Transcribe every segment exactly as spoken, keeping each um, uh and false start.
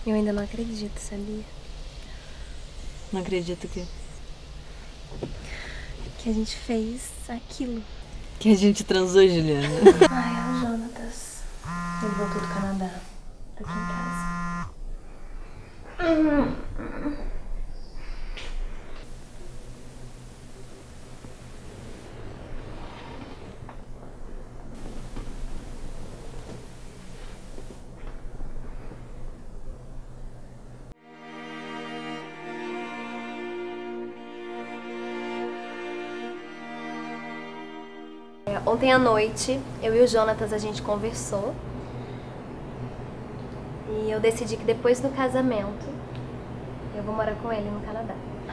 Eu ainda não acredito, sabia? Não acredito o quê? Que a gente fez aquilo. Que a gente transou, Juliana. Ai, é o Jonatas. Ele voltou do Canadá. Tá aqui em casa. Ontem à noite, eu e o Jonatas, a gente conversou. E eu decidi que depois do casamento, eu vou morar com ele no Canadá.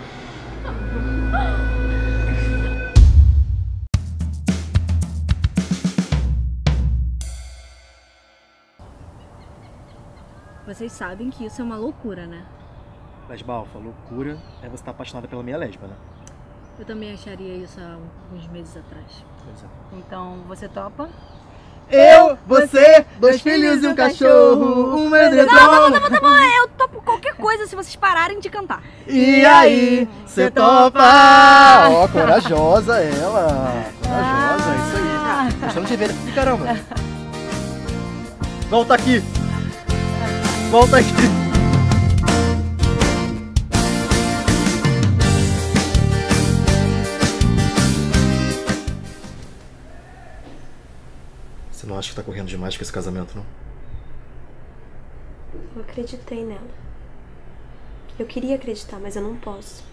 Vocês sabem que isso é uma loucura, né? Lesba Alfa, loucura é você estar apaixonada pela minha lesba, né? Eu também acharia isso há alguns meses atrás. Pois é. Então, você topa? Eu, você, dois filhos e um cachorro, um edredom. Não, tá bom, tá bom, tá bom. Eu topo qualquer coisa se vocês pararem de cantar. E aí, você topa? Ó, oh, corajosa ela. Corajosa, ah. Isso aí. Gostando de ver. Caramba. Volta aqui. Volta aqui. Você não acha que tá correndo demais com esse casamento, não? Eu acreditei nela. Eu queria acreditar, mas eu não posso.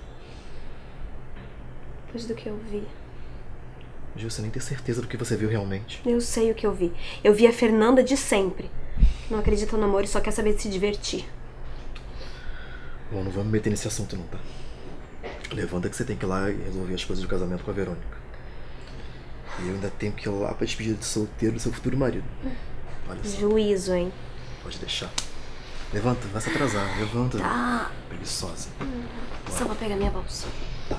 Depois do que eu vi. Gil, você nem tem certeza do que você viu realmente. Eu sei o que eu vi. Eu vi a Fernanda de sempre. Não acredita no amor e só quer saber de se divertir. Bom, não vamos me meter nesse assunto não, tá? Levanta que você tem que ir lá e resolver as coisas do casamento com a Verônica. E eu ainda tenho que ir lá pra despedir de solteiro do seu futuro marido. Olha só. Juízo, hein? Pode deixar. Levanta, vai se atrasar. Levanta. Tá. Preguiçosa. Hum, só vou pegar minha bolsa. Tá.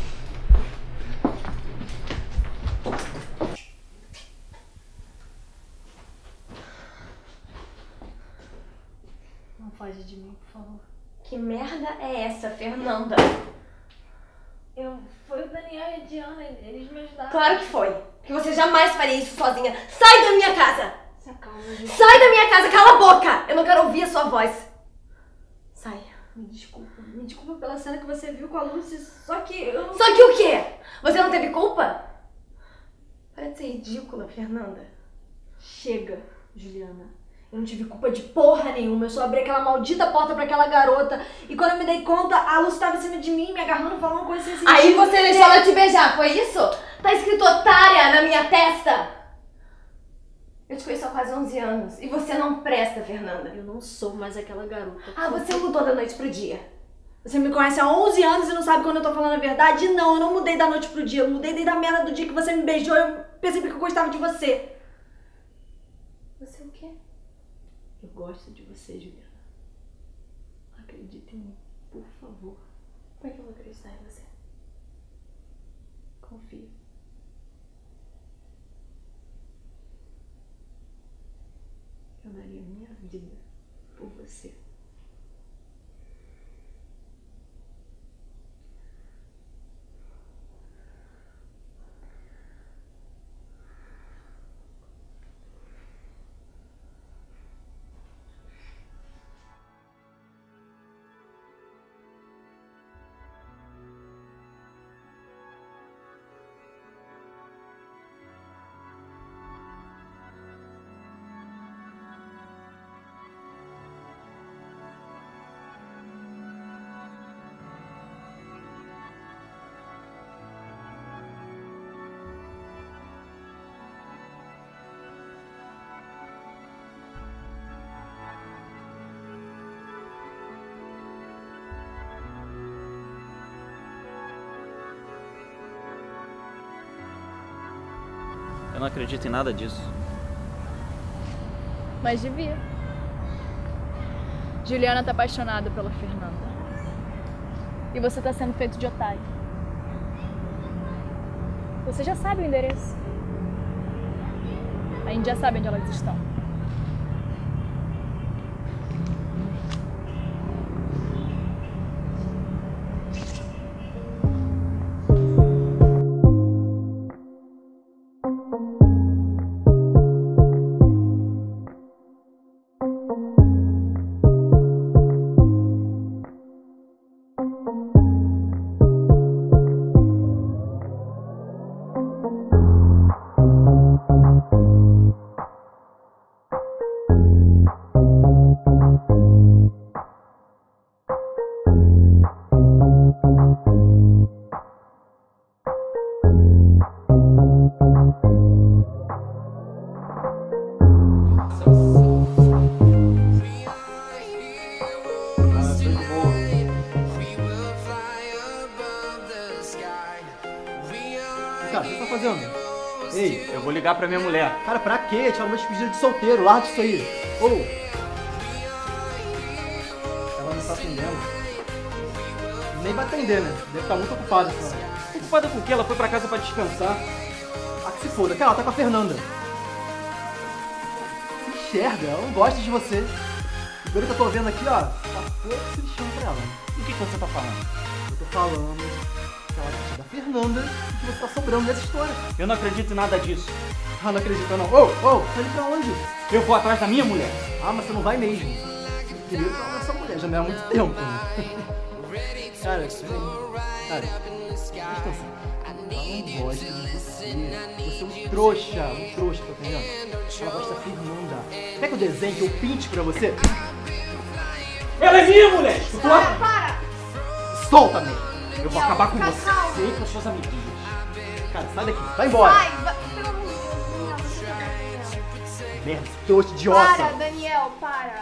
Não foge de mim, por favor. Que merda é essa, Fernanda? Eu... Foi o Daniel e a Diana, eles me ajudaram. Claro que foi. Que você jamais faria isso sozinha. Sai da minha casa! Se acalma, gente. Sai da minha casa, cala a boca! Eu não quero ouvir a sua voz. Sai. Me desculpa. Me desculpa pela cena que você viu com a Lucy, só que eu... Só que o quê? Você não teve culpa? Para de ser ridícula, Fernanda. Chega, Juliana. Eu não tive culpa de porra nenhuma. Eu só abri aquela maldita porta pra aquela garota. E quando eu me dei conta, a Lucy tava em cima de mim, me agarrando, falando coisa sem sentido. Aí você deixou ela te beijar, foi isso? Tá escrito otária na minha testa. Eu te conheço há quase onze anos. E você não presta, Fernanda. Eu não sou mais aquela garota. Ah, você mudou da noite pro dia. Você me conhece há onze anos e não sabe quando eu tô falando a verdade? Não, eu não mudei da noite pro dia. Eu mudei desde a merda do dia que você me beijou. Eu percebi que eu gostava de você. Você o quê? Eu gosto de você, Juliana. Acredita em mim, por favor. Como é que eu vou acreditar em você? Confia. Eu daria minha vida por você. Eu não acredito em nada disso. Mas devia. Juliana tá apaixonada pela Fernanda. E você tá sendo feito de otário. Você já sabe o endereço. A gente já sabe onde elas estão. Cara, o que você tá fazendo? Ei, Eu vou ligar pra minha mulher. cara, pra quê? Te uma despedida de solteiro, larga isso aí. Ô! Ela não tá atendendo. Nem vai atender, né? Deve estar muito ocupada essa hora. Ocupada com o quê? Ela foi pra casa pra descansar. Ah, que se foda. Cara, ela tá com a Fernanda. Enxerga, ela não gosta de você. E pelo que eu tô vendo aqui, ó, tá pouco se lixando pra ela. O que, que você tá falando? Eu tô falando que ela é da Fernanda e que você tá sobrando dessa história. Eu não acredito em nada disso. Ah, não acredito não. Ô, ô, tá indo pra onde? Eu vou atrás da minha mulher. Ah, mas você não vai mesmo. Queria falar com essa mulher, já não é há muito tempo. Né? Cara, peraí. Cara, presta atenção. Ela não gosta de você. Você é um trouxa, um trouxa, tá entendendo? Ela gosta da Fernanda. Quer que eu desenhe, que eu pinte pra você? Ela é minha mulher! Escutou? Para, para! Solta, meu! Eu vou acabar com Fica você calmo. e com as suas amiguinhas. Cara, sai daqui, vai embora! Vai, vai. Pelo amor de Deus, Daniel, você tá Daniel. Merda, trouxa, idiota! Para, Daniel, para.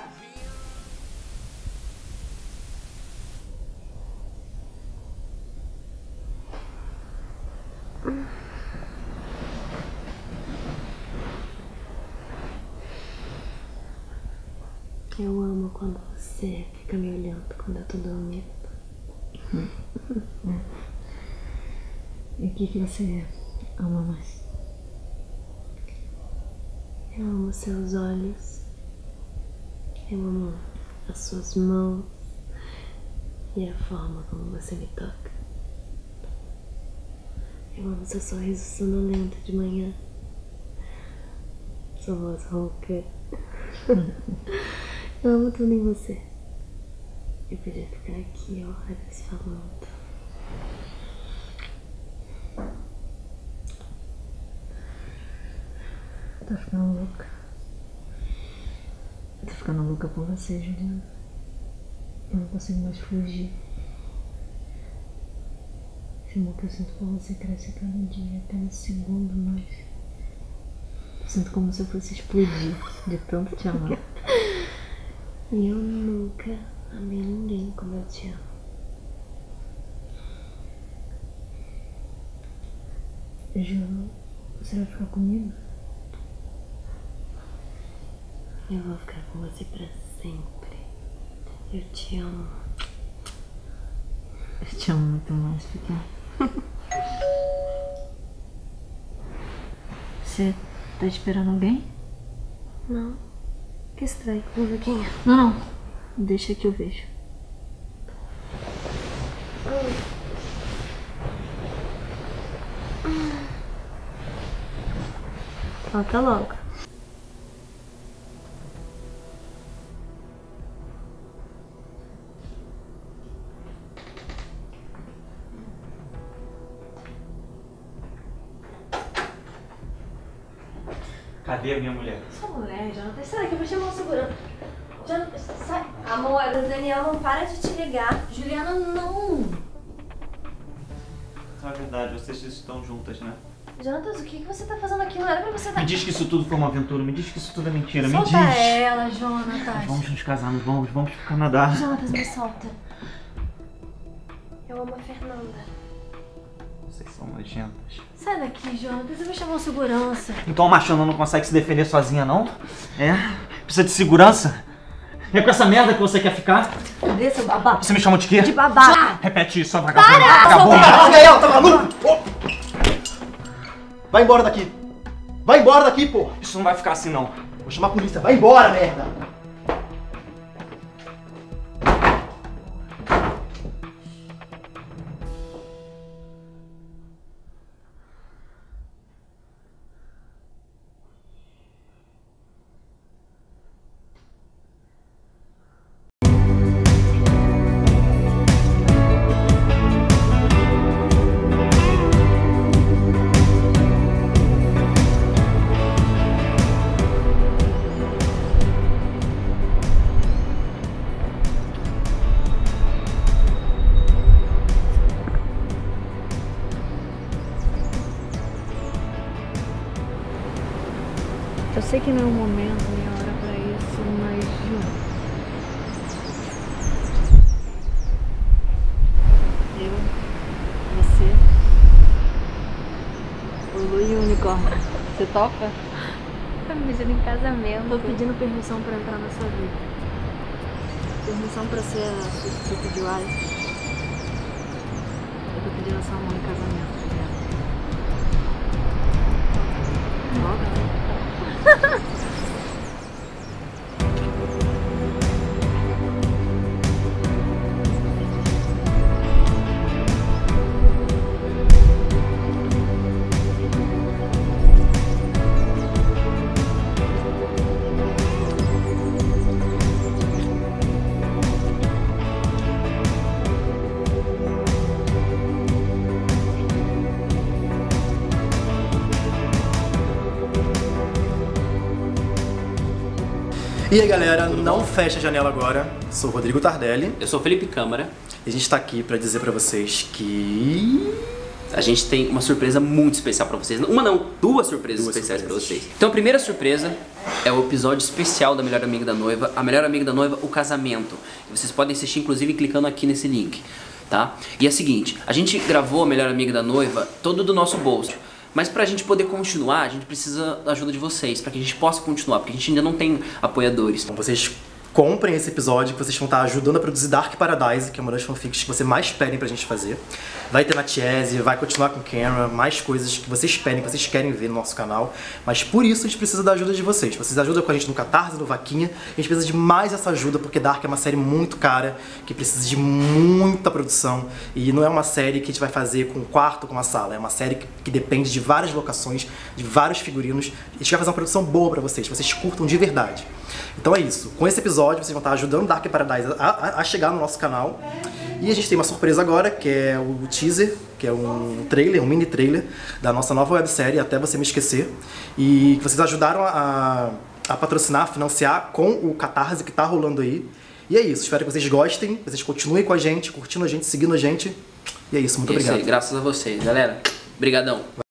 Eu amo quando você fica me olhando quando eu tô dormindo. E o que, que você ama mais? Eu amo seus olhos. Eu amo as suas mãos. E a forma como você me toca. Eu amo seu sorriso sonolento de manhã. Sua voz rouca. Eu amo tudo em você. Eu podia ficar aqui horas falando. Tô ficando louca. Tô ficando louca por você, Juliana. Eu não consigo mais fugir. Esse amor que eu sinto por você cresce a cada dia, a cada segundo mais. Eu sinto como se eu fosse explodir de tanto te amar. E eu nunca amei ninguém como eu te amo. Ju, você vai ficar comigo? Eu vou ficar com você pra sempre. Eu te amo. Eu te amo muito mais, pequeno. Você tá esperando alguém? Não. Que estranho, vamos ver quem é. Não, não. Deixa que eu vejo. Volta logo. Cadê a minha mulher? Sua mulher, Jonathan, será que eu vou chamar o segurança? Jonathan, sai. Amor, o Daniel não para de te ligar. Juliana, não. Na verdade, vocês estão juntas, né? Jonathan, o que que você tá fazendo aqui? Não era pra você estar... Me diz que isso tudo foi uma aventura, me diz que isso tudo é mentira, me Solta diz. ela, Jonathan. Vamos nos casarmos, vamos, vamos pro Canadá. Jonathan, me solta. Eu amo a Fernanda. Vocês são nojentas. Sai daqui, Jonathan. Eu vou chamar o segurança. Então a machona não consegue se defender sozinha, não? É? Precisa de segurança? É com essa merda que você quer ficar? Cadê seu babá? Você me chamou de quê? De babá. Repete isso, sua vagabunda. Vagabunda. Larga ela, tá maluco? Vai embora daqui! Vai embora daqui, pô! Isso não vai ficar assim, não. Vou chamar a polícia, vai embora, merda! Eu sei que não é o momento nem a hora pra isso, mas Ju, Você topa? Tá me pedindo em casamento. Tô pedindo permissão pra entrar na sua vida. Permissão pra ser a sua subsidiária. Eu tô pedindo a sua mão em casamento. Logo. E aí galera, não fecha a janela agora. Sou o Rodrigo Tardelli. Eu sou o Felipe Câmara. E a gente tá aqui pra dizer pra vocês que... a gente tem uma surpresa muito especial pra vocês. Uma não, duas surpresas Duas especiais surpresas. pra vocês. Então a primeira surpresa é o episódio especial da Melhor Amiga da Noiva. A Melhor Amiga da Noiva, o casamento. Vocês podem assistir inclusive clicando aqui nesse link, tá? E é o seguinte, a gente gravou a Melhor Amiga da Noiva todo do nosso bolso. Mas pra gente poder continuar, a gente precisa da ajuda de vocês, pra que a gente possa continuar, porque a gente ainda não tem apoiadores. Então vocês comprem esse episódio que vocês vão estar ajudando a produzir Dark Paradise, que é uma das fanfics que vocês mais pedem pra gente fazer. Vai ter na Tiese, vai continuar com Cameron, mais coisas que vocês pedem, que vocês querem ver no nosso canal. Mas por isso a gente precisa da ajuda de vocês. Vocês ajudam com a gente no Catarse, no Vaquinha. A gente precisa de mais essa ajuda, porque Dark é uma série muito cara, que precisa de muita produção. E não é uma série que a gente vai fazer com um quarto, com uma sala. É uma série que, que depende de várias locações, de vários figurinos. A gente vai fazer uma produção boa pra vocês, que vocês curtam de verdade. Então é isso. Com esse episódio, vocês vão estar ajudando Dark Paradise a, a, a chegar no nosso canal. E a gente tem uma surpresa agora, que é o teaser, que é um trailer, um mini trailer da nossa nova websérie, Até Você Me Esquecer. E que vocês ajudaram a, a patrocinar, a financiar com o Catarse que tá rolando aí. E é isso. Espero que vocês gostem, vocês continuem com a gente, curtindo a gente, seguindo a gente. E é isso. Muito Isso obrigado. aí, graças a vocês, galera. Obrigadão.